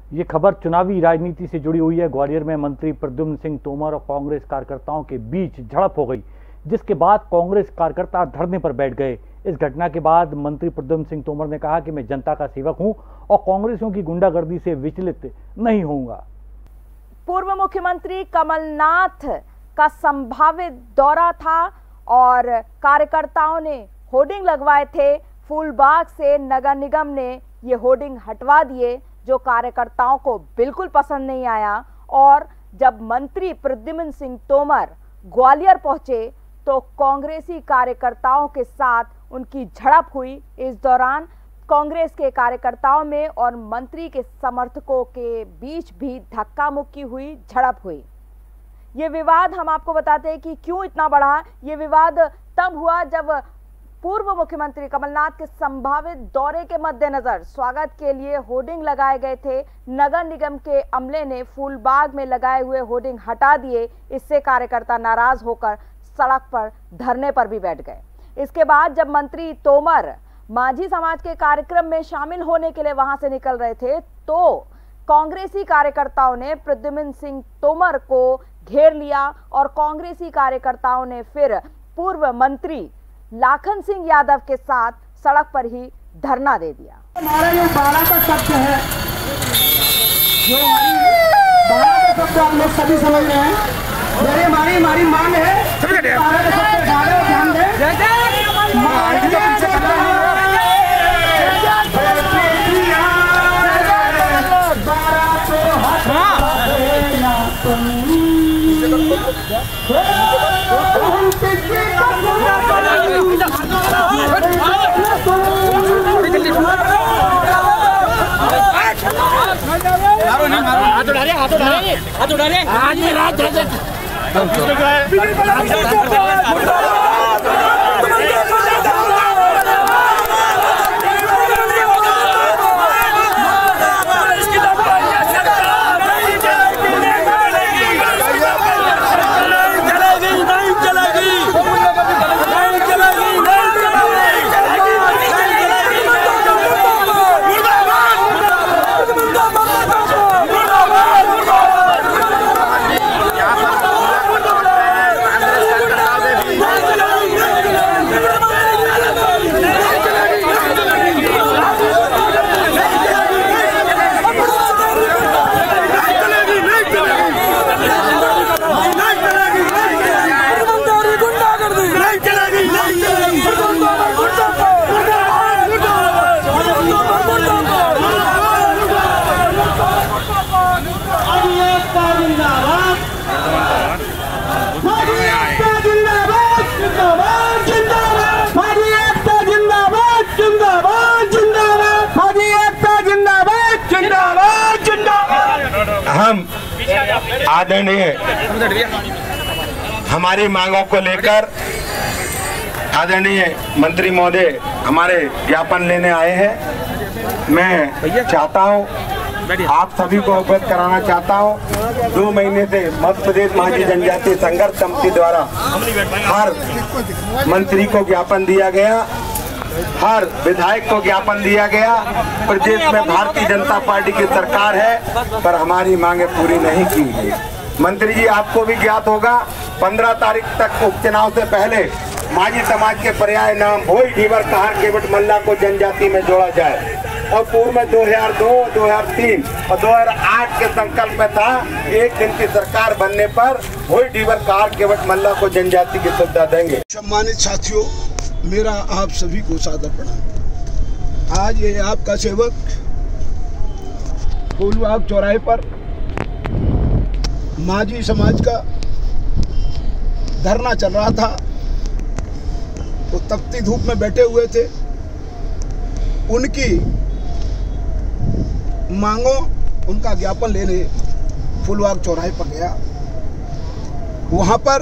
ये खबर चुनावी राजनीति से जुड़ी हुई है। ग्वालियर में मंत्री प्रद्युम्न सिंह तोमर और कांग्रेस कार्यकर्ताओं के बीच झड़प हो गई, जिसके बाद कांग्रेस कार्यकर्ता धरने पर बैठ गए। इस घटना के बाद मंत्री प्रद्युम्न सिंह तोमर ने कहा कि मैं जनता का सेवक हूं और कांग्रेसियों की गुंडागर्दी से विचलित नहीं होऊंगा। पूर्व मुख्यमंत्री कमलनाथ का संभावित दौरा था और कार्यकर्ताओं ने होर्डिंग लगवाए थे। फूलबाग से नगर निगम ने ये होर्डिंग हटवा दिए, जो कार्यकर्ताओं को बिल्कुल पसंद नहीं आया। और जब मंत्री प्रद्युम्न सिंह तोमर ग्वालियर पहुंचे तो कांग्रेसी कार्यकर्ताओं के साथ उनकी झड़प हुई। इस दौरान कांग्रेस के कार्यकर्ताओं में और मंत्री के समर्थकों के बीच भी धक्का मुक्की हुई, झड़प हुई। ये विवाद हम आपको बताते हैं कि क्यों इतना बढ़ा। ये विवाद तब हुआ जब पूर्व मुख्यमंत्री कमलनाथ के संभावित दौरे के मद्देनजर स्वागत के लिए होर्डिंग लगाए गए थे। नगर निगम के अमले ने फूलबाग में लगाए हुए होर्डिंग हटा दिए। इससे कार्यकर्ता नाराज होकर सड़क पर धरने पर भी बैठ गए। इसके बाद जब मंत्री तोमर माझी समाज के कार्यक्रम में शामिल होने के लिए वहां से निकल रहे थे तो कांग्रेसी कार्यकर्ताओं ने प्रद्युम्न सिंह तोमर को घेर लिया और कांग्रेसी कार्यकर्ताओं ने फिर पूर्व मंत्री लाखन सिंह यादव के साथ सड़क पर ही धरना दे दिया। हमारा ये 12 का शब्द है, जो 12 का शब्द आप लोग सभी समझ रहे हैं। हमारी मांग है 12 का शब्द ध्यान दें। हाथ उड़ा रहे हम आदरणीय हमारी मांगों को लेकर आदरणीय मंत्री महोदय हमारे ज्ञापन लेने आए हैं। मैं चाहता हूं, आप सभी को अवगत कराना चाहता हूं, 2 महीने से मध्य प्रदेश माझी जनजाति संघर्ष समिति द्वारा हर मंत्री को ज्ञापन दिया गया, हर विधायक को ज्ञापन दिया गया। प्रदेश में भारतीय जनता पार्टी की सरकार है पर हमारी मांगे पूरी नहीं की गई। मंत्री जी, आपको भी ज्ञात होगा 15 तारीख तक उपचुनाव से पहले माझी समाज के पर्याय नाम भोई ढीवर कहार केवट मल्ला को जनजाति में जोड़ा जाए और पूर्व में 2002, 2003 और 2008 के संकल्प में था एक दिन की सरकार बनने पर भोई ढीवर कहार केवट मल्ला को जनजाति की सुविधा देंगे। सम्मानित साथियों, मेरा आप सभी को सादर प्रणाम। आज ये आपका सेवक फूलबाग चौराहे पर माझी समाज का धरना चल रहा था, वो तपती धूप में बैठे हुए थे। उनकी मांगों, उनका ज्ञापन लेने फूलबाग चौराहे पर गया। वहां पर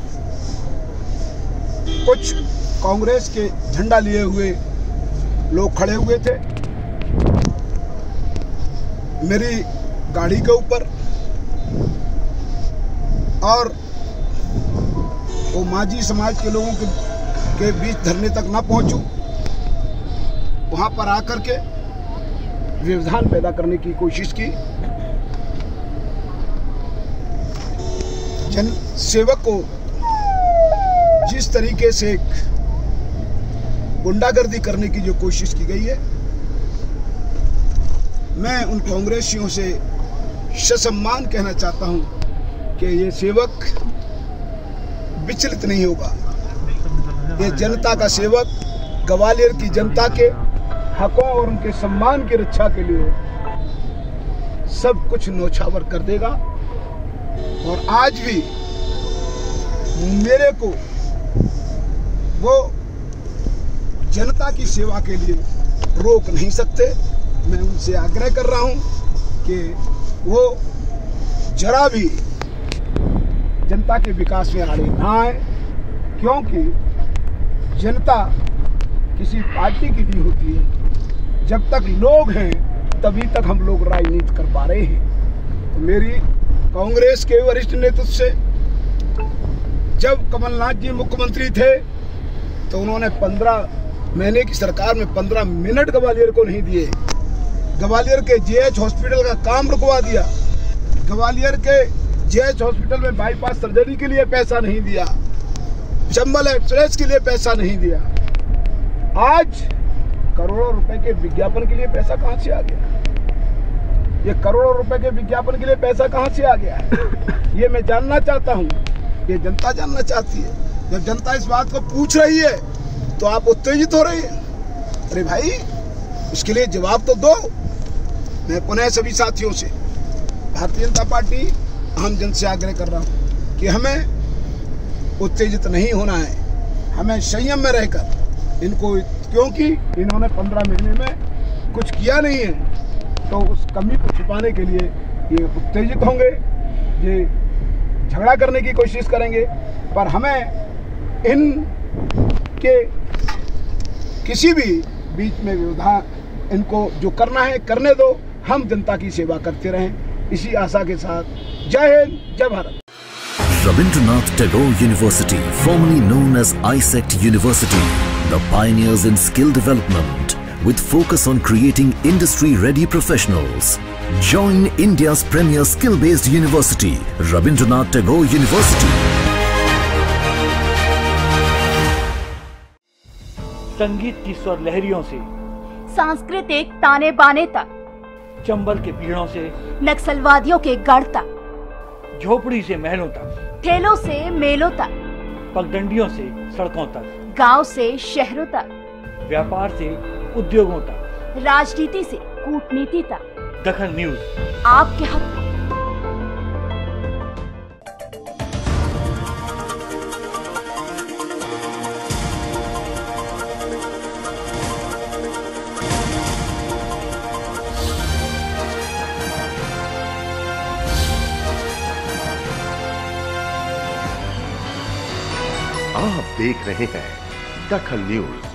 कुछ कांग्रेस के झंडा लिए हुए लोग खड़े हुए थे। मेरी गाड़ी के ऊपर और वो माझी समाज के लोगों के बीच धरने तक ना पहुंचूं, वहां पर आकर के व्यवधान पैदा करने की कोशिश की। जन सेवक को जिस तरीके से गुंडागर्दी करने की जो कोशिश की गई है, मैं उन कांग्रेसियों से ससम्मान कहना चाहता हूं कि ये सेवक विचलित नहीं होगा। ये जनता का सेवक ग्वालियर की जनता के हकों और उनके सम्मान की रक्षा के लिए सब कुछ न्योछावर कर देगा। और आज भी मेरे को वो जनता की सेवा के लिए रोक नहीं सकते। मैं उनसे आग्रह कर रहा हूं कि वो जरा भी जनता के विकास में आड़े ना आए, क्योंकि जनता किसी पार्टी की भी होती है। जब तक लोग हैं तभी तक हम लोग राजनीति कर पा रहे हैं। तो मेरी कांग्रेस के वरिष्ठ नेतृत्व से, जब कमलनाथ जी मुख्यमंत्री थे तो उन्होंने 15 महीने की सरकार में 15 मिनट ग्वालियर को नहीं दिए। ग्वालियर के जेएच हॉस्पिटल का काम रुकवा दिया। ग्वालियर के जेएच हॉस्पिटल में बाईपास सर्जरी के लिए पैसा नहीं दिया। चंबल एक्सप्रेस के लिए पैसा नहीं दिया। आज करोड़ों रुपए के विज्ञापन के लिए पैसा कहां से आ गया? ये करोड़ों रुपए के विज्ञापन के लिए पैसा कहां से आ गया? ये मैं जानना चाहता हूं, ये जनता जानना चाहती है। जब जनता इस बात को पूछ रही है तो आप उत्तेजित हो रहे हैं। अरे भाई, इसके लिए जवाब तो दो। मैं पुनः सभी साथियों से, भारतीय जनता पार्टी आम जन से आग्रह कर रहा हूं कि हमें उत्तेजित नहीं होना है, हमें संयम में रहकर इनको, क्योंकि इन्होंने 15 महीने में कुछ किया नहीं है, तो उस कमी को छुपाने के लिए ये उत्तेजित होंगे, ये झगड़ा करने की कोशिश करेंगे। पर हमें इन के किसी भी बीच में व्यवधान, इनको जो करना है करने दो। हम जनता की सेवा करते रहें, इसी आशा के साथ जय हिंद, जय Bharat. Rabindranath Tagore University, formerly known as ISECT University, the pioneers in skill development with focus on creating industry-ready professionals. Join India's premier skill-based university, Rabindranath Tagore University. संगीत की स्वर लहरियों से सांस्कृतिक ताने बाने तक, चंबल के पीड़ों से नक्सलवादियों के गढ़ तक, झोपड़ी से महलों तक, ठेलों से मेलों तक, पगडंडियों से सड़कों तक, गांव से शहरों तक, व्यापार से उद्योगों तक, राजनीति से कूटनीति तक, दखल न्यूज आपके हक में। आप देख रहे हैं दखल न्यूज।